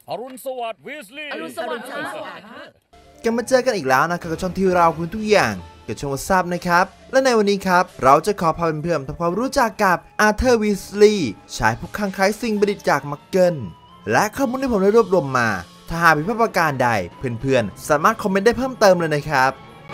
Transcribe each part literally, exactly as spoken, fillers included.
อรุณสวัสดิ์วีสลีย์อรุณสวัสดิ์กันมาเจอกันอีกแล้วนะครับกับช่องที่เราคุณทุกอย่างกับช่องว่าทราบนะครับและในวันนี้ครับเราจะขอพาเพื่อนๆทำความรู้จักกับอาร์เธอร์วีสลีย์ชายผู้คลั่งไคล้สิ่งประดิษฐ์จากมักเกิลและข้อมูลที่ผมได้รวบรวมมาถ้าหากมีประการใดเพื่อนๆสามารถคอมเมนต์ได้เพิ่มเติมเลยนะครับ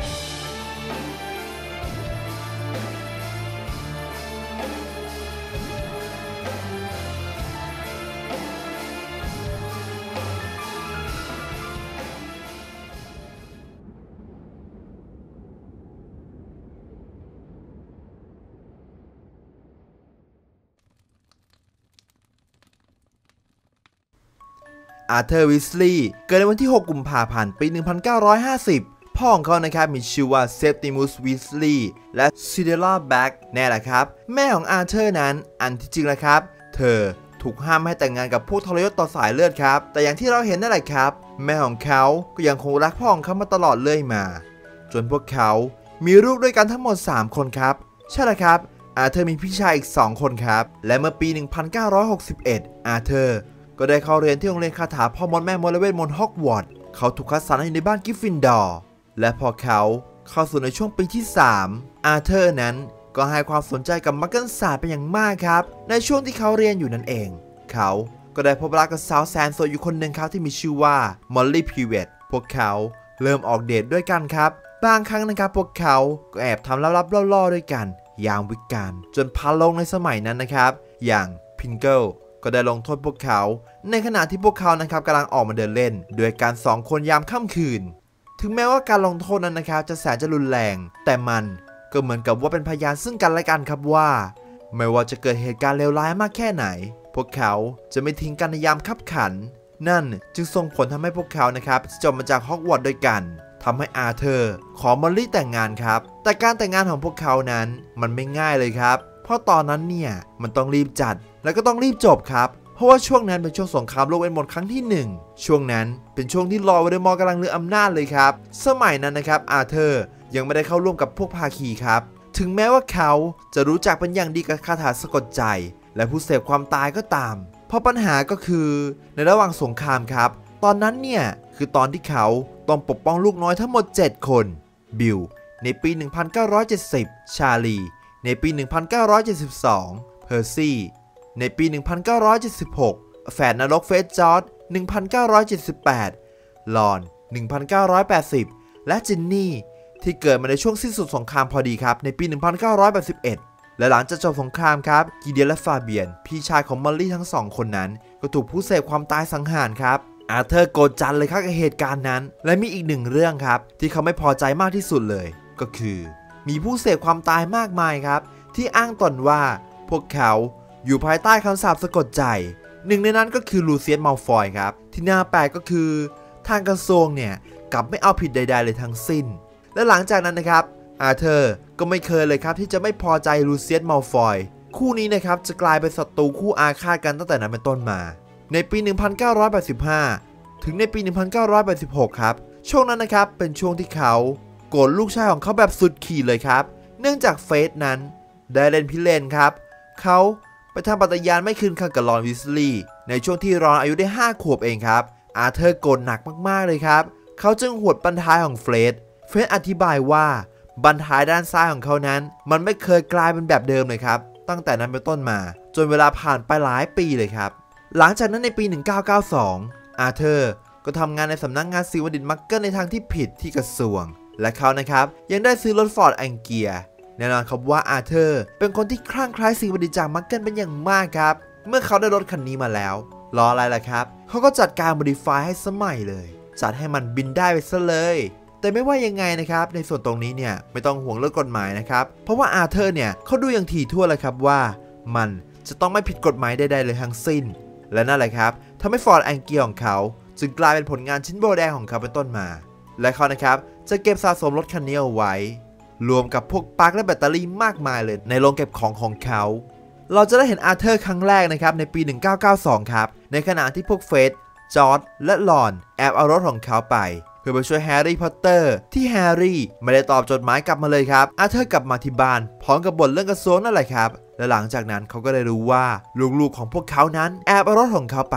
อาร์เธอร์วีสลีย์เกิดในวันที่หกกุมภาพันธ์ปี หนึ่งพันเก้าร้อยห้าสิบ พ่อของเขานะครับมีชื่อว่าเซปติมุสวีสลีย์และซิเดล่าแบ็กแน่แหละครับแม่ของอาร์เธอร์นั้นอันที่จริงแล้วครับเธอถูกห้ามให้แต่งงานกับพวกทรยศต่อสายเลือดครับแต่อย่างที่เราเห็นนั่นแหละครับแม่ของเขาก็ยังคงรักพ่อของเขามาตลอดเรื่อยมาจนพวกเขามีลูกด้วยกันทั้งหมดสามคนครับใช่แล้วครับอาร์เธอร์มีพี่ชายอีกสองคนครับและเมื่อปี หนึ่งพันเก้าร้อยหกสิบเอ็ด อาร์เธอร์ก็ได้เข้าเรียนที่โรงเรียนคาถาพ่อมดแม่มดและเวทมนต์ฮอกวอตส์เขาถูกคัดสรรให้อยู่ในบ้านกริฟฟินดอร์และพอเขาเข้าสู่ในช่วงปีที่สามอาร์เธอร์นั้นก็ให้ความสนใจกับมักเกิลศาสตร์เป็นอย่างมากครับในช่วงที่เขาเรียนอยู่นั่นเองเขาก็ได้พบรักกับสาวแสนสวยอยู่คนหนึ่งครับที่มีชื่อว่ามอลลี่พีเวตพวกเขาเริ่มออกเดทด้วยกันครับบางครั้งนะครับพวกเขาก็แอบทำลับๆล่อๆด้วยกันยามวิกาลจนพันลงในสมัยนั้นนะครับอย่างพิงเกิลก็ได้ลงโทษพวกเขาในขณะที่พวกเขานะครับกำลังออกมาเดินเล่นด้วยการสองคนยามค่ำคืนถึงแม้ว่าการลงโทษนั้นนะครับจะแสนจะรุนแรงแต่มันก็เหมือนกับว่าเป็นพยานซึ่งกันและกันครับว่าไม่ว่าจะเกิดเหตุการณ์เลวร้ายมากแค่ไหนพวกเขาจะไม่ทิ้งกันในยามคับขันนั่นจึงส่งผลทำให้พวกเขานะครับจบมาจากฮอกวอตส์ด้วยกันทำให้อาร์เธอร์ขอมอลลี่แต่งงานครับแต่การแต่งงานของพวกเขานั้นมันไม่ง่ายเลยครับเพราะตอนนั้นเนี่ยมันต้องรีบจัดแล้วก็ต้องรีบจบครับเพราะว่าช่วงนั้นเป็นช่วงสงครามโลกเวทมนต์ครั้งที่หนึ่งช่วงนั้นเป็นช่วงที่ลอร์ด วอลเดอมอร์กำลังเลืออำนาจเลยครับสมัยนั้นนะครับอาร์เธอร์ยังไม่ได้เข้าร่วมกับพวกภาคีครับถึงแม้ว่าเขาจะรู้จักเป็นอย่างดีกับคาถาสะกดใจและผู้เสพความตายก็ตามเพราะปัญหาก็คือในระหว่างสงครามครับตอนนั้นเนี่ยคือตอนที่เขาต้องปกป้องลูกน้อยทั้งหมดเจ็ดคนบิลในปี หนึ่งพันเก้าร้อยเจ็ดสิบ ชาลีในปี หนึ่งพันเก้าร้อยเจ็ดสิบสอง เพอร์ซี่ในปี หนึ่งพันเก้าร้อยเจ็ดสิบหก แฝดนรกเฟสจอร์จ หนึ่งพันเก้าร้อยเจ็ดสิบแปด ลอน หนึ่งพันเก้าร้อยแปดสิบ และจินนี่ที่เกิดมาในช่วงสิ้นสุดสงครามพอดีครับในปี หนึ่งพันเก้าร้อยแปดสิบเอ็ด และหลังจากจบสงครามครับกีเดียนและฟาเบียนพี่ชายของมอลลี่ทั้งสองคนนั้นก็ถูกผู้เสพความตายสังหารครับอาร์เธอร์โกรธจัดเลยครับกับเหตุการณ์นั้นและมีอีกหนึ่งเรื่องครับที่เขาไม่พอใจมากที่สุดเลยก็คือมีผู้เสพความตายมากมายครับที่อ้างตนว่าพวกเขาอยู่ภายใต้คำสาปสะกดใจหนึ่งในนั้นก็คือลูเซียส มัลฟอยครับที่น่าแปลกก็คือทางกระทรวงเนี่ยกลับไม่เอาผิดใดๆเลยทั้งสิ้นและหลังจากนั้นนะครับอาร์เธอร์ก็ไม่เคยเลยครับที่จะไม่พอใจลูเซียส มัลฟอยคู่นี้นะครับจะกลายเป็นศัตรูคู่อาฆาตกันตั้งแต่นั้นเป็นต้นมาในปี หนึ่งพันเก้าร้อยแปดสิบห้า ถึงในปี หนึ่งพันเก้าร้อยแปดสิบหก ครับช่วงนั้นนะครับเป็นช่วงที่เขาโกรธลูกชายของเขาแบบสุดขีดเลยครับเนื่องจากเฟสนั้นได้เล่นพิเรนครับเขาไปทำปฏิญาณไม่คืนคำกับรอนวีสลีย์ในช่วงที่รอนอายุได้ห้าขวบเองครับอาร์เธอร์โกรธหนักมากๆเลยครับเขาจึงหวดบั้นท้ายของเฟสเฟสอธิบายว่าบั้นท้ายด้านซ้ายของเขานั้นมันไม่เคยกลายเป็นแบบเดิมเลยครับตั้งแต่นั้นเป็นต้นมาจนเวลาผ่านไปหลายปีเลยครับหลังจากนั้นในปี หนึ่งพันเก้าร้อยเก้าสิบสอง อาร์เธอร์ก็ทำงานในสำนักงานศิลปดิษฐ์มักเกิลในทางที่ผิดที่กระทรวงและเขานะครับยังได้ซื้อรถฟอร์ดแองเกียแน่นอนครับว่าอาร์เธอร์เป็นคนที่คลั่งไคล้สิ่งประดิษฐ์จากมักเกิลเป็นอย่างมากครับเมื่อเขาได้รถคันนี้มาแล้วรออะไรล่ะครับเขาก็จัดการโมดิฟายให้สมัยเลยจัดให้มันบินได้ไปซะเลยแต่ไม่ว่ายังไงนะครับในส่วนตรงนี้เนี่ยไม่ต้องห่วงเรื่องกฎหมายนะครับเพราะว่าอาร์เธอร์เนี่ยเขาดูอย่างถี่ถ้วนเลยครับว่ามันจะต้องไม่ผิดกฎหมายใดๆเลยทั้งสิ้นและนั่นแหละครับทำให้ฟอร์ดแองเกียของเขาจึงกลายเป็นผลงานชิ้นโบแดงของเขาเป็นต้นมาและเขานะครับจะเก็บสะสมรถคันนี้เอาไว้รวมกับพวกปลั๊กและแบตเตอรี่มากมายเลยในโรงเก็บของของเขาเราจะได้เห็นอาร์เธอร์ครั้งแรกนะครับในปี หนึ่งพันเก้าร้อยเก้าสิบสอง ครับในขณะที่พวกเฟสจอร์จและลอนแอบเอารถของเขาไปเพื่อไปช่วยแฮร์รี่พอตเตอร์ที่แฮร์รี่ไม่ได้ตอบจดหมายกลับมาเลยครับอาร์เธอร์กลับมาที่บ้านพร้อมกับบ่นเรื่องกระทรวงนั่นแหละครับและหลังจากนั้นเขาก็ได้รู้ว่าลูกๆของพวกเขานั้นแอบเอารถของเขาไป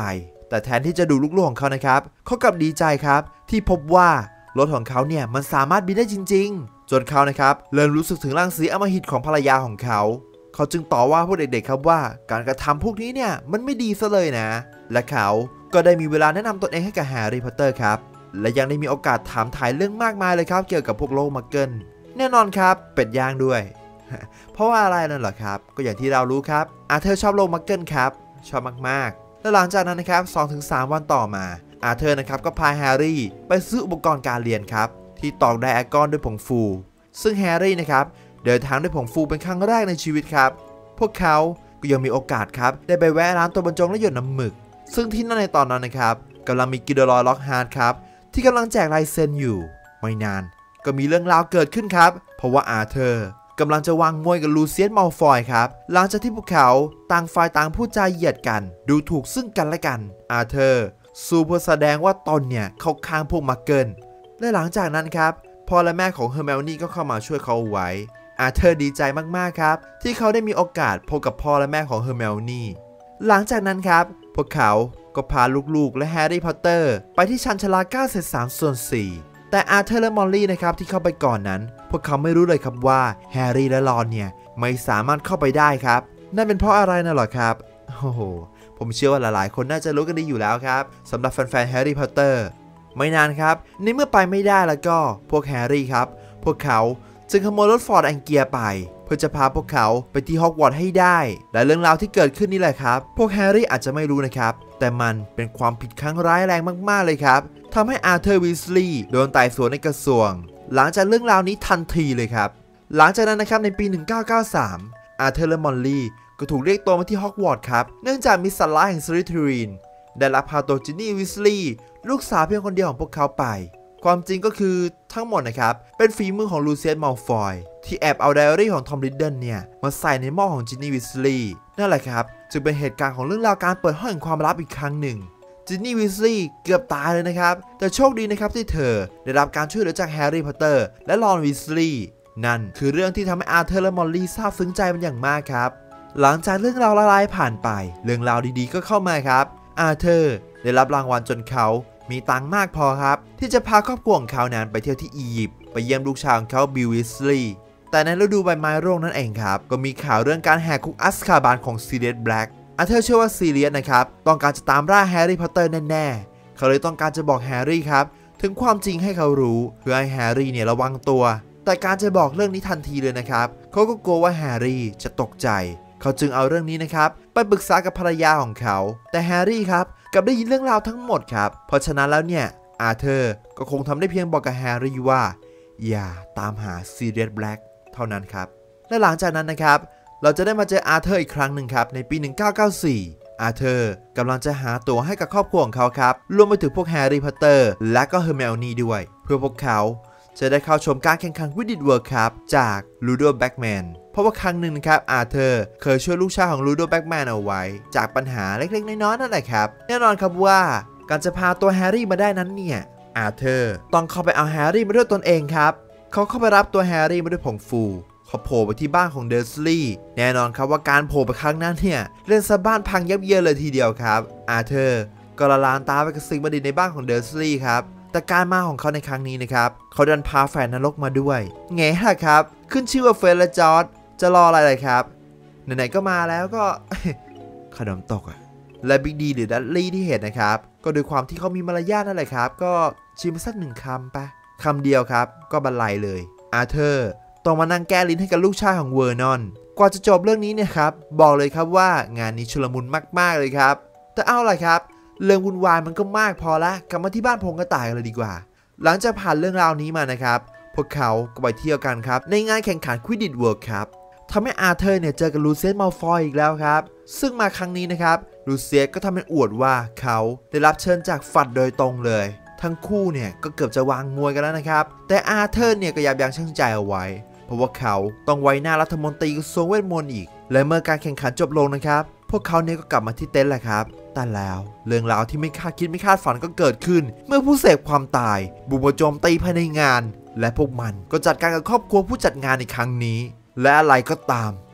แต่แทนที่จะดูลูกๆของเขานะครับเขากลับดีใจครับที่พบว่ารถของเขาเนี่ยมันสามารถบินได้จริงๆจนเขานะครับเริ่มรู้สึกถึงรังสีอำมหิตของภรรยาของเขาเขาจึงต่อว่าพวกเด็กๆครับว่าการกระทำพวกนี้เนี่ยมันไม่ดีซะเลยนะและเขาก็ได้มีเวลาแนะนำตนเองให้กับแฮร์รี่พอตเตอร์ครับและยังได้มีโอกาสถามถ่ายเรื่องมากมายเลยครับเกี่ยวกับพวกโลกมักเกิลแน่นอนครับเป็ดย่างด้วย เพราะว่าอะไรนั่นเหรอครับก็อย่างที่เรารู้ครับอาเธอร์ชอบโลกมักเกิลครับชอบมากๆและหลังจากนั้นนะครับ สองถึงสาม วันต่อมาอาเธอร์นะครับก็พาแฮร์รี่ไปซื้ออุปกรณ์การเรียนครับที่ตอกไดอะกอนด้วยผงฟูซึ่งแฮร์รี่นะครับเดินทางด้วยผงฟูเป็นครั้งแรกในชีวิตครับพวกเขาก็ยังมีโอกาสครับได้ไปแวะร้านตัวบรรจงและหยดน้ำหมึกซึ่งที่นั่นในตอนนั้นนะครับกำลังมีกิลเดอรอยล็อกฮาร์ดครับที่กำลังแจกลายเซ็นอยู่ไม่นานก็มีเรื่องราวเกิดขึ้นครับเพราะว่าอาเธอร์กำลังจะวางมวยกับลูเซียสมัลฟอยครับหลังจากที่พวกเขาต่างฝ่ายต่างพูดจาเหยียดกันดูถูกซึ่งกันและกันอาเธอร์สู้เพื่อแสดงว่าตนเนี่ยเข้าข้างพวกมักเกิลและหลังจากนั้นครับพ่อและแม่ของเฮอร์ไมโอนี่ก็เข้ามาช่วยเขาไว้อาเธอร์ดีใจมากๆครับที่เขาได้มีโอกาสพบกับพ่อและแม่ของเฮอร์ไมโอนี่หลังจากนั้นครับพวกเขาก็พาลูกๆและแฮร์รี่พอตเตอร์ไปที่ชันชาลาเก้าเศษสามส่วนสี่แต่อาเธอร์และมอลลี่นะครับที่เข้าไปก่อนนั้นพวกเขาไม่รู้เลยครับว่าแฮร์รี่และรอนเนี่ยไม่สามารถเข้าไปได้ครับนั่นเป็นเพราะอะไรนะหรอครับโอ้โหผมเชื่อว่าหลายๆคนน่าจะรู้กันดีอยู่แล้วครับสำหรับแฟนๆแฮร์รี่พอตเตอร์ไม่นานครับในเมื่อไปไม่ได้แล้วก็พวกแฮร์รี่ครับพวกเขาจึงขโมยรถฟอร์ดแองเกียไปเพื่อจะพาพวกเขาไปที่ฮอกวอตส์ให้ได้และเรื่องราวที่เกิดขึ้นนี่แหละครับพวกแฮร์รี่อาจจะไม่รู้นะครับแต่มันเป็นความผิดครั้งร้ายแรงมากๆเลยครับทำให้อาร์เธอร์วีสลีย์โดนไต่สวนในกระทรวงหลังจากเรื่องราวนี้ทันทีเลยครับหลังจากนั้นนะครับในปีหนึ่งพันเก้าร้อยเก้าสิบสามอาร์เธอร์และมอลลี่ก็ถูกเรียกตัวมาที่ฮอกวอตส์ครับเนื่องจากมีสัตว์ร้ายแห่งสลิธีรินได้ลักพาตัวจินนี่วีสลีย์ลูกสาวเพียงคนเดียวของพวกเขาไปความจริงก็คือทั้งหมดนะครับเป็นฝีมือของลูเซียสมัลฟอยที่แอบเอาไดอารี่ของทอมริดเดิลเนี่ยมาใส่ในหม้อของจินนี่วีสลีย์นั่นแหละครับจึงเป็นเหตุการณ์ของเรื่องราวการเปิดห้องแห่งความลับอีกครั้งหนึ่งจินนี่วีสลีย์เกือบตายเลยนะครับแต่โชคดีนะครับที่เธอได้รับการช่วยเหลือจากแฮร์รี่พอตเตอร์และรอนวีสลีย์นั่นคือเรื่องที่ทำให้อาร์เธอร์และมอลลี่ซาบซึ้งใจเป็นอย่างมากครับหลังจากเรื่องราวละลายผ่านไปเรื่องราวดีๆก็เข้ามาครับอาร์เธอร์ได้รับรางวัลจนเขามีตังค์มากพอครับที่จะพาครอบครัวของเขานั้นไปเที่ยวที่อียิปต์ไปเยี่ยมลูกชายของเขาบิลวิสลีย์แต่ในฤดูใบไม้ร่วงนั่นเองครับก็มีข่าวเรื่องการแหกคุกอัสคาบานของซีเรียสแบล็กอาร์เธอร์เชื่อว่าซีเรียสนะครับต้องการจะตามล่าแฮร์รี่พอตเตอร์แน่ๆเขาเลยต้องการจะบอกแฮร์รี่ครับถึงความจริงให้เขารู้เพื่อให้แฮร์รี่เนี่ยระวังตัวแต่การจะบอกเรื่องนี้ทันทีเลยนะครับเขาก็กลัวว่าแฮร์รี่จะตกใจเขาจึงเอาเรื่องนี้นะครับไปปรึกษากับภรรยาของเขาแต่แฮร์รี่ครับกลับได้ยินเรื่องราวทั้งหมดครับเพราะฉะนั้นแล้วเนี่ยอาร์เธอร์ก็คงทำได้เพียงบอกกับแฮร์รี่ว่าอย่าตามหาซีเรียสแบล็กเท่านั้นครับและหลังจากนั้นนะครับเราจะได้มาเจออาร์เธอร์อีกครั้งหนึ่งครับในปีหนึ่งพันเก้าร้อยเก้าสิบสี่อาร์เธอร์กำลังจะหาตั๋วให้กับครอบครัวของเขาครับรวมไปถึงพวกแฮร์รี่พอตเตอร์และก็เฮอร์ไมโอนี่ด้วยเพื่อพวกเขาจะได้เข้าชมการแข่งขันวิดดิชเวิร์ครับจากลูโดแบ็กแมนเพราะว่าครั้งหนึ่งนะครับอาร์เธอร์เคยช่วยลูกชายของลูโดแบ็กแมนเอาไว้จากปัญหาเล็กๆน้อยๆนั่นแหละครับแน่นอนครับว่าการจะพาตัวแฮร์รี่มาได้นั้นเนี่ยอาร์เธอร์ต้องเข้าไปเอาแฮร์รี่มาด้วยตนเองครับเขาเข้าไปรับตัวแฮร์รี่มาด้วยผงฟูเขาโผล่ไปที่บ้านของเดอร์สลีย์แน่นอนครับว่าการโผล่ไปครั้งนั้นเนี่ยเล่นซะบ้านพังยับเยินเลยทีเดียวครับอาร์เธอร์ก็ละลานตาไปกับสิ่งประดิษฐ์ในบ้านของเดอร์สลีย์ครับแต่การมาของเขาในครั้งนี้นะครับเขาดันพาแฝดนรกมาด้วยไงล่ะครับขึ้นชื่อว่าเฟรนและจอร์จจะรออะไรเลยครับไหนๆก็มาแล้วก็ ขนมตกอะและบิ๊กดีหรือดัตลี่ที่เห็นนะครับก็ด้วยความที่เขามีมารยาทนั่นแหละครับก็ชิมสักหนึ่งคำไปคำเดียวครับก็บรรลัยเลยอาร์เธอร์ต้องมานั่งแก้ลิ้นให้กับลูกชายของเวอร์นอนกว่าจะจบเรื่องนี้เนี่ยครับบอกเลยครับว่างานนี้ชุลมุนมากๆเลยครับแต่เอาล่ะครับเรื่องวุ่นวายมันก็มากพอละกลับมาที่บ้านพงกระต่ายกันเลยดีกว่าหลังจากผ่านเรื่องราวนี้มานะครับพวกเขาก็ไปเที่ยวกันครับในงานแข่งขันควิดดิชเวิร์ครับทำให้อาร์เธอร์เนี่ยเจอกับลูเซียสมัลฟอยอีกแล้วครับซึ่งมาครั้งนี้นะครับลูเซียสก็ทำเป็นอวดว่าเขาได้รับเชิญจากฝัดโดยตรงเลยทั้งคู่เนี่ยก็เกือบจะวางมวยกันแล้วนะครับแต่อาร์เธอร์เนี่ยก็ยับยั้งชั่งใจเอาไว้เพราะว่าเขาต้องไว้หน้ารัฐมนตรีกระทรวงเวทมนต์อีกและเมื่อการแข่งขันจบลงนะครับพวกเขาเนี่ยก็กลับมาที่เต็นท์แหละครับแต่แล้วเรื่องราวที่ไม่คาดคิดไม่คาดฝันก็เกิดขึ้นเมื่อผู้เสพความตายบุกมาโจมตีภายในงานและพวกมันก็จัดการกับครอบครัวผู้จัดงานในครั้งนี้และอะไรก็ตาม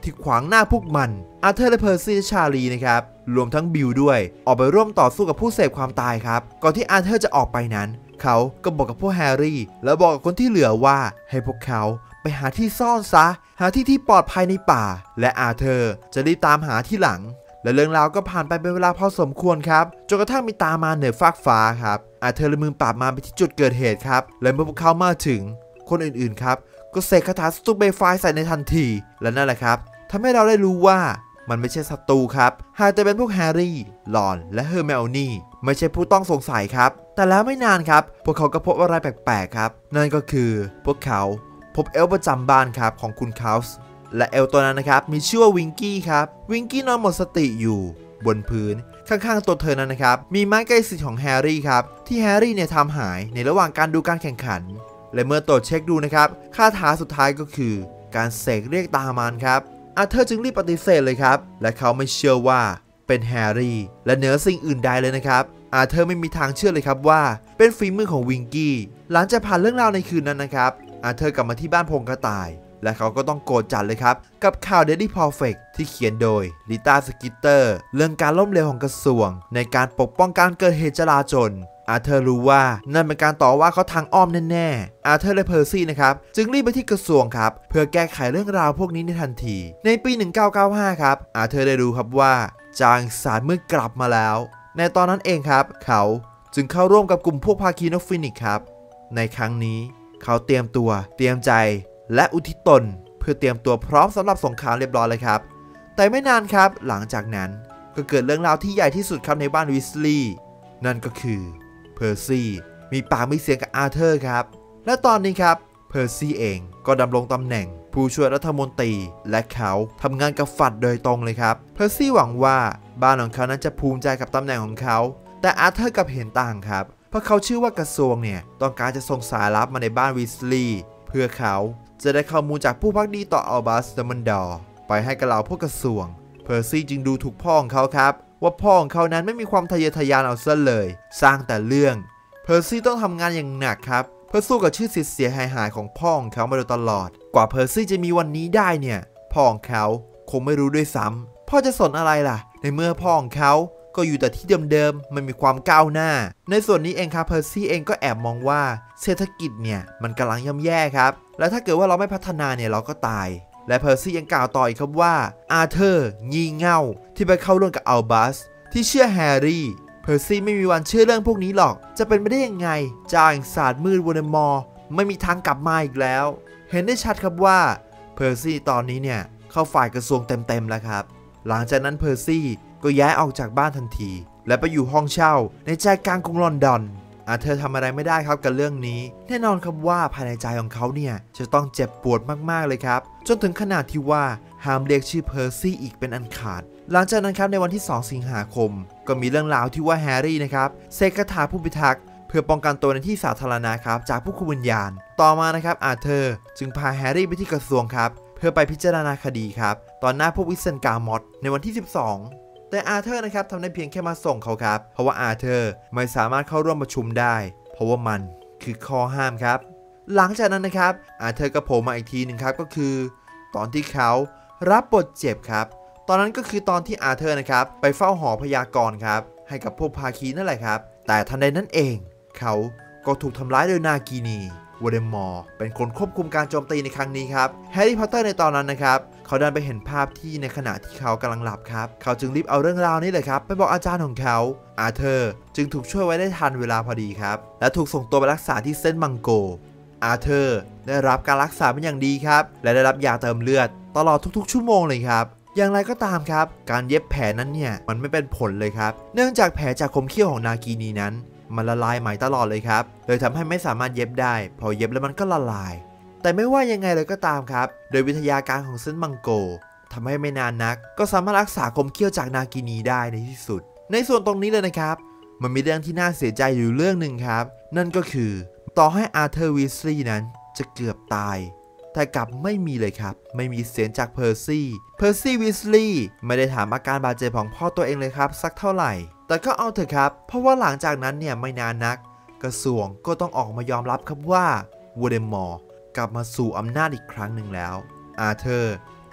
ที่ขวางหน้าพวกมันอาร์เธอร์และเพอร์ซี่และชาลีนะครับรวมทั้งบิลด้วยออกไปร่วมต่อสู้กับผู้เสพความตายครับก่อนที่อาร์เธอร์จะออกไปนั้นเขาก็บอกกับพวกแฮร์รี่แล้วบอกกับคนที่เหลือว่าให้พวกเขาไปหาที่ซ่อนซะหาที่ที่ปลอดภัยในป่าและอาร์เธอร์จะรีบตามหาที่หลังและเรื่องราวก็ผ่านไปเป็นเวลาพอสมควรครับจนกระทั่งมีตามาเหนือฟากฟ้าครับอาร์เธอร์และมือปราบมารไปที่จุดเกิดเหตุครับและเมื่อพวกเขามาถึงคนอื่นๆครับก็เสกคาถาสตูเบไฟใส่ในทันทีและนั่นแหละครับทำให้เราได้รู้ว่ามันไม่ใช่ศัตรูครับหากแต่เป็นพวกแฮร์รี่รอนและเฮอร์ไมโอนี่ไม่ใช่ผู้ต้องสงสัยครับแต่แล้วไม่นานครับพวกเขาก็พบอะไรแปลกๆครับนั่นก็คือพวกเขาพบเอลประจำบ้านครับของคุณคาวส์และเอลตัวนั้นนะครับมีชื่อว่าวิงกี้ครับวิงกี้นอนหมดสติอยู่บนพื้นข้างๆตัวเธอนั้นนะครับมีไม้ใกล้สิทธิ์ของแฮร์รี่ครับที่แฮร์รี่เนี่ยทำหายในระหว่างการดูการแข่งขันและเมื่อตรวจเช็คดูนะครับคาถาสุดท้ายก็คือการเสกเรียกตามารครับอาร์เธอร์จึงรีบปฏิเสธเลยครับและเขาไม่เชื่อว่าเป็นแฮร์รี่และเหนือสิ่งอื่นใดเลยนะครับอาร์เธอร์ไม่มีทางเชื่อเลยครับว่าเป็นฝีมือของวิงกี้หลังจากผ่านเรื่องราวในคืนนั้นนะครับอาร์เธอร์กลับมาที่บ้านพงกระต่ายและเขาก็ต้องโกรธจัดเลยครับกับข่าว Daily Prophet ที่เขียนโดยลิต้าสกิตเตอร์เรื่องการล้มเหลวของกระทรวงในการปกป้องการเกิดเหตุจลาจลอาร์เธอร์รู้ว่านั่นเป็นการต่อว่าเขาทางอ้อมแน่ๆอาร์เธอร์และเพอร์ซี่นะครับจึงรีบไปที่กระทรวงครับเพื่อแก้ไขเรื่องราวพวกนี้ในทันทีในปีหนึ่งพันเก้าร้อยเก้าสิบห้าครับอาร์เธอร์ได้รู้ครับว่าจางซานมืดกลับมาแล้วในตอนนั้นเองครับเขาจึงเข้าร่วมกับกลุ่มพวกภาคีนกฟินิกส์ครับในครั้งนี้เขาเตรียมตัวเตรียมใจและอุทิศตนเพื่อเตรียมตัวพร้อมสำหรับสงครามเรียบร้อยเลยครับแต่ไม่นานครับหลังจากนั้นก็เกิดเรื่องราวที่ใหญ่ที่สุดครับในบ้านวิสลีย์นั่นก็คือเพอร์ซี่มีปากมีเสียงกับอาร์เธอร์ครับและตอนนี้ครับเพอร์ซี่เองก็ดำรงตำแหน่งผู้ช่วยรัฐมนตรีและเขาทำงานกับฝัดโดยตรงเลยครับเพอร์ซี่หวังว่าบ้านของเขานั้นจะภูมิใจกับตำแหน่งของเขาแต่อาร์เธอร์กับเห็นต่างครับเพราะเขาเชื่อว่ากระทรวงเนี่ยต้องการจะส่งสายลับมาในบ้านวิสลีย์เพื่อเขาจะได้ข้อมูลจากผู้ภักดีต่ออัลบัสดัมเบิลดอร์ไปให้กับเหล่าพวกกระทรวงเพอร์ซี่จึงดูถูกพ่อของเขาครับว่าพ่อของเขานั้นไม่มีความทะเยอทะยานเอาซะเลยสร้างแต่เรื่องเพอร์ซี่ต้องทำงานอย่างหนักครับเพื่อสู้กับชื่อเสียหายหายของพ่อของเขามาโดยตลอดกว่าเพอร์ซี่จะมีวันนี้ได้เนี่ยพ่อของเขาคงไม่รู้ด้วยซ้ำพ่อจะสนอะไรล่ะในเมื่อพ่อของเขาก็อยู่แต่ที่เดิมๆไม่มีความก้าวหน้าในส่วนนี้เองครับเพอร์ซี่เองก็แอบมองว่าเศรษฐกิจเนี่ยมันกำลังย่ำแย่ครับและถ้าเกิดว่าเราไม่พัฒนาเนี่ยเราก็ตายและเพอร์ซี่ยังกล่าวต่ออีกครับว่าอาร์เธอร์งี่เง่าที่ไปเข้าร่วมกับอัลบัสที่เชื่อแฮร์รี่เพอร์ซี่ไม่มีวันเชื่อเรื่องพวกนี้หรอกจะเป็นไปได้ยังไงจางศาสตร์มืดวอเดมอร์ไม่มีทางกลับมาอีกแล้วเห็นได้ชัดครับว่าเพอร์ซี่ตอนนี้เนี่ยเข้าฝ่ายกระทรวงเต็มๆแล้วครับหลังจากนั้นเพอร์ซี่ก็ย้ายออกจากบ้านทันทีและไปอยู่ห้องเช่าในใจกลางกรุงลอนดอนอาร์เธอร์ทำอะไรไม่ได้ครับกับเรื่องนี้แน่นอนครับว่าภายในใจของเขาเนี่ยจะต้องเจ็บปวดมากๆเลยครับจนถึงขนาดที่ว่าห้ามเรียกชื่อเพอร์ซี่อีกเป็นอันขาดหลังจากนั้นครับในวันที่สองสิงหาคมก็มีเรื่องราวที่ว่าแฮร์รี่นะครับเสกคาถาผู้พิทักษ์เพื่อป้องกันตัวในที่สาธารณะครับจากผู้คุมวิญญาณต่อมานะครับอาร์เธอร์จึงพาแฮร์รี่ไปที่กระทรวงครับเพื่อไปพิจารณาคดีครับตอนหน้าพวกวิสเซนการ์มอตในวันที่สิบสองแต่อาร์เธอร์นะครับทำได้เพียงแค่มาส่งเขาครับเพราะว่าอาร์เธอร์ไม่สามารถเข้าร่วมประชุมได้เพราะว่ามันคือข้อห้ามครับหลังจากนั้นนะครับอาร์เธอร์ก็โผล่มาอีกทีหนึ่งครับก็คือตอนที่เขารับบทเจ็บครับตอนนั้นก็คือตอนที่อาร์เธอร์นะครับไปเฝ้าหอพยากรณ์ครับให้กับพวกภาคีนั่นแหละครับแต่ทันใดนั้นเองเขาก็ถูกทำร้ายโดยนากีนีวอเดมอร์เป็นคนควบคุมการโจมตีในครั้งนี้ครับแฮร์รี่พอตเตอร์ในตอนนั้นนะครับเขาดันไปเห็นภาพที่ในขณะที่เขากำลังหลับครับเขาจึงรีบเอาเรื่องราวนี้เลยครับไปบอกอาจารย์ของเขาอาร์เธอร์จึงถูกช่วยไว้ได้ทันเวลาพอดีครับและถูกส่งตัวไปรักษาที่เซนต์มังโกอาร์เธอร์ได้รับการรักษาเป็นอย่างดีครับและได้รับยาเติมเลือดตลอดทุกๆชั่วโมงเลยครับอย่างไรก็ตามครับการเย็บแผลนั้นเนี่ยมันไม่เป็นผลเลยครับเนื่องจากแผลจากคมเขี้ยวของนากีนีนั้นมันละลายใหม่ตลอดเลยครับเลยทำให้ไม่สามารถเย็บได้พอเย็บแล้วมันก็ละลายแต่ไม่ว่ายังไงเลยก็ตามครับโดยวิทยาการของเซนต์มังโกทำให้ไม่นานนักก็สามารถรักษาคมเขี้ยวจากนากีนีได้ในที่สุดในส่วนตรงนี้เลยนะครับมันมีเรื่องที่น่าเสียใจอยู่เรื่องหนึ่งครับนั่นก็คือต่อให้อาร์เธอร์วีสลีย์นั้นจะเกือบตายแต่กลับไม่มีเลยครับไม่มีเสียงจากเพอร์ซี่เพอร์ซี่วีสลีย์ไม่ได้ถามอาการบาดเจ็บของพ่อตัวเองเลยครับสักเท่าไหร่แต่ก็เอาเถอะครับเพราะว่าหลังจากนั้นเนี่ยไม่นานนักกระทรวงก็ต้องออกมายอมรับครับว่าวอเดมอร์กลับมาสู่อำนาจอีกครั้งหนึ่งแล้วอาร์เธอร์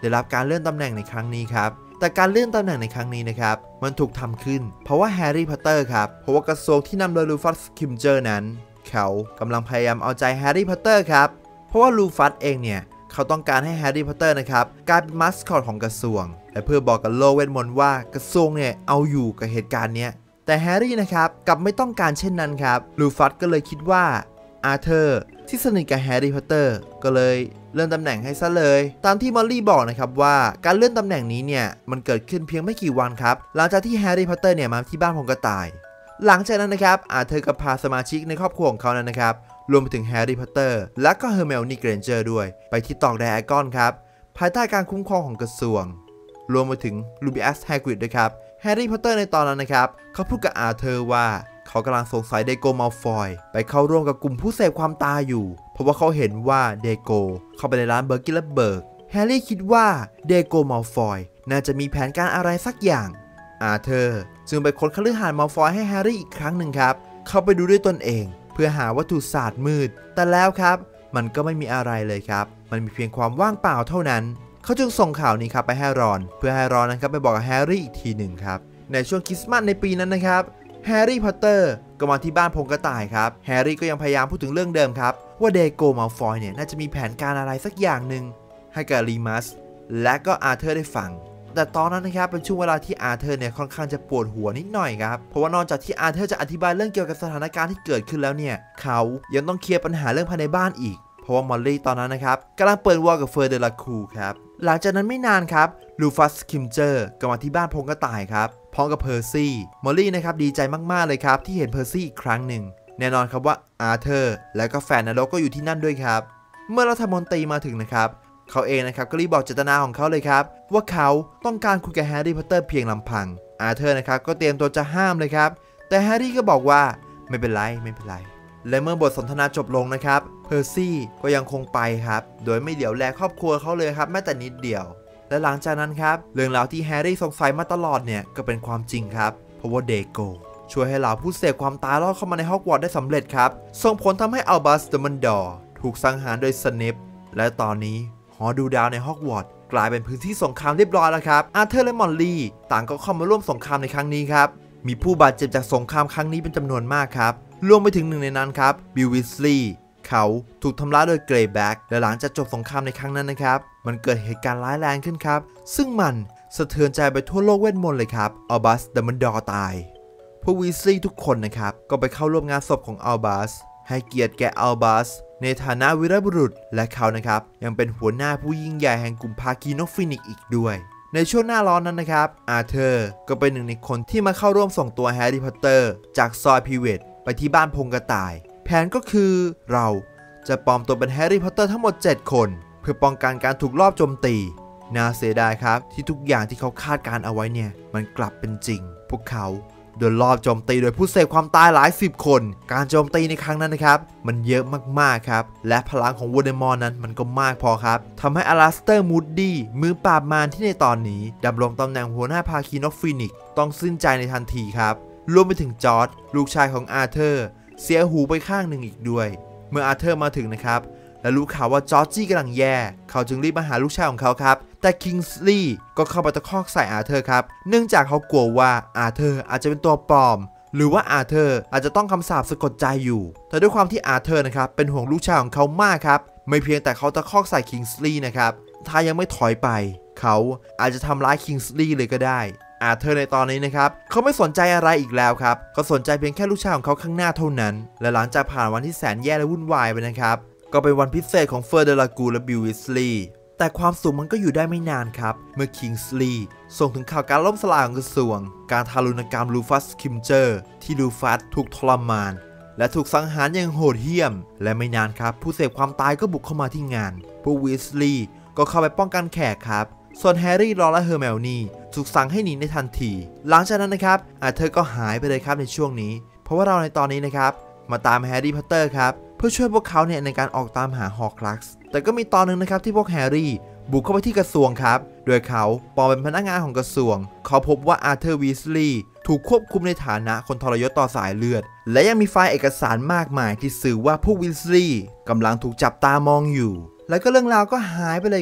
ได้รับการเลื่อนตำแหน่งในครั้งนี้ครับแต่การเลื่อนตำแหน่งในครั้งนี้นะครับมันถูกทำขึ้นเพราะว่าแฮร์รี่พอตเตอร์ครับเพราะว่ากระทรวงที่นำโดยลูฟัสคิมเจอร์นั้นเขากำลังพยายามเอาใจแฮร์รี่พอตเตอร์ครับเพราะว่าลูฟัสเองเนี่ยเขาต้องการให้แฮร์รี่พอตเตอร์นะครับกลายเป็นมัสคอตของกระทรวงและเพื่อบอกกับโลกเวทมนต์ว่ากระทรวงเนี่ยเอาอยู่กับเหตุการณ์เนี้ยแต่แฮร์รี่นะครับกลับไม่ต้องการเช่นนั้นครับลูฟัสก็เลยคิดว่าอาร์เธอร์ที่สนิทกับแฮร์รี่พอตเตอร์ก็เลยเลื่อนตำแหน่งให้ซะเลยตามที่มอลลี่บอกนะครับว่าการเลื่อนตำแหน่งนี้เนี่ยมันเกิดขึ้นเพียงไม่กี่วันครับหลังจากที่แฮร์รี่พอตเตอร์เนี่ยมาที่บ้านของกระต่ายหลังจากนั้นนะครับอาร์เธอร์ก็พาสมาชิกในครอบครัวของเขานั้นนะครับรวมไปถึงแฮร์รี่พอตเตอร์และก็เฮอร์เมลนีเกรนเจอร์ด้วยไปที่ตอกไดอากอนครับภายใต้การคุ้มครองของกระทรวงรวมไปถึงลูบิอัสแฮกริดด้วยครับแฮร์รี่พอตเตอร์ในตอนนั้นนะครับเขาพูดกับอาร์เธอร์ว่าเขากำลังสงสัยเดโกมัลฟอยไปเข้าร่วมกับกลุ่มผู้เสพความตายอยู่เพราะว่าเขาเห็นว่าเดโกเข้าไปในร้านเบอร์กิลเบิร์กแฮร์รี่คิดว่าเดโกมัลฟอยน่าจะมีแผนการอะไรสักอย่างอาร์เธอร์จึงไปค้นคฤหาสน์มัลฟอยให้แฮร์รี่อีกครั้งหนึ่งครับเข้าไปดูด้วยตนเองเพื่อหาวัตถุศาสตร์มืดแต่แล้วครับมันก็ไม่มีอะไรเลยครับมันมีเพียงความว่างเปล่าเท่านั้นเขาจึงส่งข่าวนี้ครับไปให้รอนเพื่อให้รอนนะครับไปบอกกับแฮร์รี่อีกทีหนึ่งครับในช่วงคริสต์มาสในปีนั้นนะครับแฮร์รี่พอตเตอร์ก็มาที่บ้านพงกระต่ายครับแฮร์รี่ก็ยังพยายามพูดถึงเรื่องเดิมครับว่าเดโกมัลฟอยเนี่ยน่าจะมีแผนการอะไรสักอย่างหนึ่งให้กับรีมัสและก็อาร์เธอร์ได้ฟังแต่ตอนนั้นนะครับเป็นช่วงเวลาที่อาร์เธอร์เนี่ยค่อนข้างจะปวดหัวนิดหน่อยครับเพราะว่านอกจากที่อาร์เธอร์จะอธิบายเรื่องเกี่ยวกับสถานการณ์ที่เกิดขึ้นแล้วเนี่ยเขายังต้องเคลียร์ปัญหาเรื่องภายในบ้านอีกเพราะว่ามอลลี่ตอนนั้นนะครับกำลังเปิดวอลกับเฟอร์เดลาคูครับหลังจากนั้นไม่นานครับลูฟัสคิมเจอร์ก็มาที่บ้านพงกระต่ายครับพร้อมกับเพอร์ซี่มอลลี่นะครับดีใจมากๆเลยครับที่เห็นเพอร์ซี่อีกครั้งหนึ่งแน่นอนครับว่าอาร์เธอร์และก็แฟนนรกก็อยู่ที่นั่นด้วยครับเมื่อรัฐมนตรีมาถึงนะครับเขาเองนะครับก็รีบบอกเจตนาของเขาเลยครับว่าเขาต้องการคุยกับแฮร์รี่พอตเตอร์เพียงลำพังอาร์เธอร์นะครับก็เตรียมตัวจะห้ามเลยครับแต่แฮร์รี่ก็บอกว่าไม่เป็นไรไม่เป็นไรและเมื่อบทสนทนาจบลงนะครับเพอร์ซี่ก็ยังคงไปครับโดยไม่เดี๋ยวแลครอบครัวเขาเลยครับแม้แต่นิดเดียวและหลังจากนั้นครับเรื่องราวที่แฮร์รี่สงสัยมาตลอดเนี่ยก็เป็นความจริงครับเพราะว่าเดโกช่วยให้เหล่าผู้เสพความตายรอดเข้ามาในฮอกวอตส์ได้สำเร็จครับส่งผลทำให้อัลบัสดัมเบิลดอร์ถูกสังหารโดยสเนปและตอนนี้หอดูดาวในฮอกวอตส์กลายเป็นพื้นที่สงครามเรียบร้อยแล้วครับอาร์เธอร์และมอลลี่ต่างก็เข้ามาร่วมสงครามในครั้งนี้ครับมีผู้บาดเจ็บจากสงครามครั้งนี้เป็นจำนวนมากครับรวมไปถึงหนึ่งในนั้นครับบิลวิสลีย์เขาถูกทำร้ายโดยเกรย์แบ็กและหลังจากจบสงครามในครั้งนั้นนะครับมันเกิดเหตุการณ์ร้ายแรงขึ้นครับซึ่งมันสะเทือนใจไปทั่วโลกเวทมนต์เลยครับอัลบัสดัมเบิลดอร์ตายพวกวีสลีย์ทุกคนนะครับก็ไปเข้าร่วมงานศพของอัลบัสให้เกียรติแก่อัลบัสในฐานะวีรบุรุษและเขานะครับยังเป็นหัวหน้าผู้ยิ่งใหญ่แห่งกลุ่มภาคีนกฟินิกซ์อีกด้วยในช่วงหน้าร้อนนั้นนะครับอาร์เธอร์ก็เป็นหนึ่งในคนที่มาเข้าร่วมส่งตัวแฮร์รี่พอตเตอร์จากซอยพิเวตไปที่บ้านพงกระต่ายแผนก็คือเราจะปลอมตัวเป็นแฮร์รี่พอตเตอร์ทั้งหมดเจ็ดคนเพื่อป้องกันการถูกลอบโจมตีน่าเสียดายครับที่ทุกอย่างที่เขาคาดการเอาไว้เนี่ยมันกลับเป็นจริงพวกเขาโดนลอบโจมตีโดยผู้เสพความตายหลายสิบคนการโจมตีในครั้งนั้นนะครับมันเยอะมากๆครับและพลังของวอลเดมอร์นั้นมันก็มากพอครับทำให้อลาสเตอร์มูดดี้มือปราบมารที่ในตอนนี้ดำรงตำแหน่งหัวหน้าภาคีนกฟินิกซ์ต้องสิ้นใจในทันทีครับรวมไปถึงจอร์จลูกชายของอาร์เธอร์เสียหูไปข้างหนึ่งอีกด้วยเมื่ออาร์เธอร์มาถึงนะครับและรู้ข่าวว่าจอร์จี้กำลังแย่เขาจึงรีบมาหาลูกชายของเขาครับแต่คิงส์ลีย์ก็เข้าไปตะคอกใส่อาร์เธอร์ครับเนื่องจากเขากลัวว่าอาร์เธอร์อาจจะเป็นตัวปลอมหรือว่าอาร์เธอร์อาจจะต้องคำสาปสะกดใจอยู่แต่ด้วยความที่อาร์เธอร์นะครับเป็นห่วงลูกชายของเขามากครับไม่เพียงแต่เขาตะคอกใส่คิงส์ลีย์นะครับถ้ายังไม่ถอยไปเขาอาจจะทำร้ายคิงส์ลีย์เลยก็ได้อาร์เธอร์ในตอนนี้นะครับเขาไม่สนใจอะไรอีกแล้วครับเขาสนใจเพียงแค่ลูกชายของเขาข้างหน้าเท่านั้นและหลังจากผ่านวันที่แสนแย่และวุ่นวายไปนะครับก็เป็นวันพิเศษของเฟอร์เดลากูและบิลวิสลีย์แต่ความสุขมันก็อยู่ได้ไม่นานครับเมื่อคิงส์ลีย์ส่งถึงข่าวการล่มสลายของกระทรวงการทารุณกรรมลูฟัสคิมเจอร์ที่ลูฟัสถูกทรมานและถูกสังหารอย่างโหดเหี้ยมและไม่นานครับผู้เสพความตายก็บุกเข้ามาที่งานพวกวิสลีย์ก็เข้าไปป้องกันแขกครับส่วนแฮร์รี่รอนและเฮอร์เมลนีถูกสั่งให้หนีในทันทีหลังจากนั้นนะครับอาร์เธอร์ก็หายไปเลยครับในช่วงนี้เพราะว่าเราในตอนนี้นะครับมาตามแฮร์รี่พอตเตอร์ครับเพื่อช่วยพวกเขาเนี่ยในการออกตามหาฮอร์ครักซ์แต่ก็มีตอนหนึ่งนะครับที่พวกแฮร์รี่บุกเข้าไปที่กระทรวงครับโดยเขาปลอมเป็นพนักงานของกระทรวงเขาพบว่าอาร์เธอร์วีสลีย์ถูกควบคุมในฐานะคนทรยศต่อสายเลือดและยังมีไฟล์เอกสารมากมายที่สื่อว่าพวกวีสลีย์กำลังถูกจับตามองอยู่แล้วก็เรื่องราวก็หายไปเลยครับ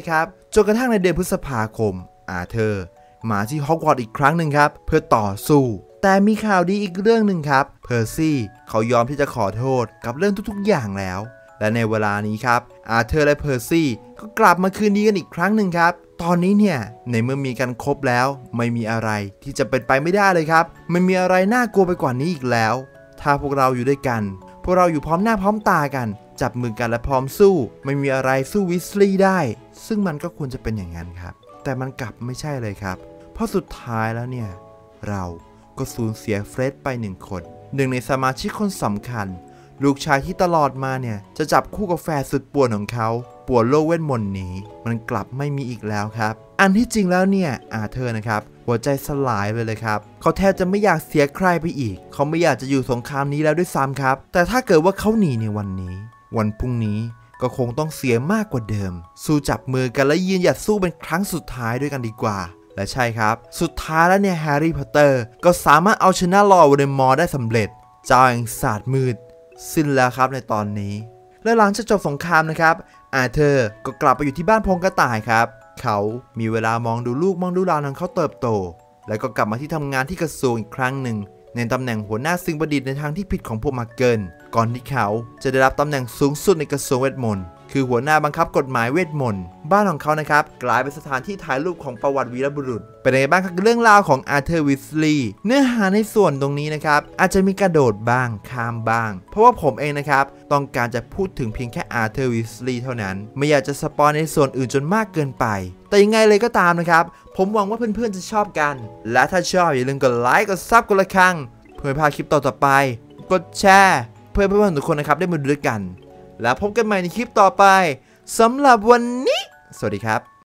จนกระทั่งในเดือนพฤษภาคมอาเธอร์มาที่ฮอกวอตส์อีกครั้งหนึ่งครับเพื่อต่อสู้แต่มีข่าวดีอีกเรื่องหนึ่งครับเพอร์ซี่เขายอมที่จะขอโทษกับเรื่องทุกๆอย่างแล้วและในเวลานี้ครับอาเธอร์และเพอร์ซี่ก็กลับมาคืนดีกันอีกครั้งหนึ่งครับตอนนี้เนี่ยในเมื่อมีกันครบแล้วไม่มีอะไรที่จะเป็นไปไม่ได้เลยครับไม่มีอะไรน่ากลัวไปกว่านี้อีกแล้วถ้าพวกเราอยู่ด้วยกันพวกเราอยู่พร้อมหน้าพร้อมตากันจับมือกันและพร้อมสู้ไม่มีอะไรสู้วิสลีย์ได้ซึ่งมันก็ควรจะเป็นอย่างนั้นครับแต่มันกลับไม่ใช่เลยครับเพราะสุดท้ายแล้วเนี่ยเราก็สูญเสียเฟร็ดไปหนึ่งคนหนึ่งในสมาชิกคนสำคัญลูกชายที่ตลอดมาเนี่ยจะจับคู่กับแฟนสุดป่วนของเขาป่วนโลกเวทมนต์นี้มันกลับไม่มีอีกแล้วครับอันที่จริงแล้วเนี่ยอาเธอร์นะครับหัวใจสลายไปเลยครับเขาแทบจะไม่อยากเสียใครไปอีกเขาไม่อยากจะอยู่สงครามนี้แล้วด้วยซ้ำครับแต่ถ้าเกิดว่าเขาหนีในวันนี้วันพรุ่งนี้ก็คงต้องเสียมากกว่าเดิมสู้จับมือกันและยืนหยัดสู้เป็นครั้งสุดท้ายด้วยกันดีกว่าและใช่ครับสุดท้ายแล้วเนี่ยแฮร์รี่พอตเตอร์ก็สามารถเอาชนะลอร์ด โวลเดมอร์ได้สำเร็จเจ้าแห่งศาสตร์มืดสิ้นแล้วครับในตอนนี้และหลังจากจบสงครามนะครับอาเธอร์ก็กลับไปอยู่ที่บ้านพงกระต่ายครับเขามีเวลามองดูลูกมองดูหลานของเขาเติบโตแล้วก็กลับมาที่ทำงานที่กระทรวงอีกครั้งหนึ่งในตำแหน่งหัวหน้าสิ่งประดิษฐ์ในทางที่ผิดของพวกมาเกิลก่อนที่เขาจะได้รับตำแหน่งสูงสุดในกระทรวงเวทมนต์คือหัวหน้าบังคับกฎหมายเวทมนต์บ้านของเขานะครับกลายเป็นสถานที่ถ่ายรูปของประวัติวีรบุรุษเป็นยังไงบ้างครับเรื่องราวของอาเธอร์วิสลีย์เนื้อหาในส่วนตรงนี้นะครับอาจจะมีกระโดดบ้างข้ามบ้างเพราะว่าผมเองนะครับต้องการจะพูดถึงเพียงแค่อาเธอร์วิสลีย์เท่านั้นไม่อยากจะสปอยในส่วนอื่นจนมากเกินไปแต่ยังไงเลยก็ตามนะครับผมหวังว่าเพื่อนๆจะชอบกันและถ้าชอบอย่าลืมกดไลค์กดซับกดระฆังเพื่อไม่พลาดคลิปต่อๆไปกดแชร์เพื่อเพื่อนๆทุกคนนะครับได้มาดูด้วยกันแล้วพบกันใหม่ในคลิปต่อไปสำหรับวันนี้สวัสดีครับ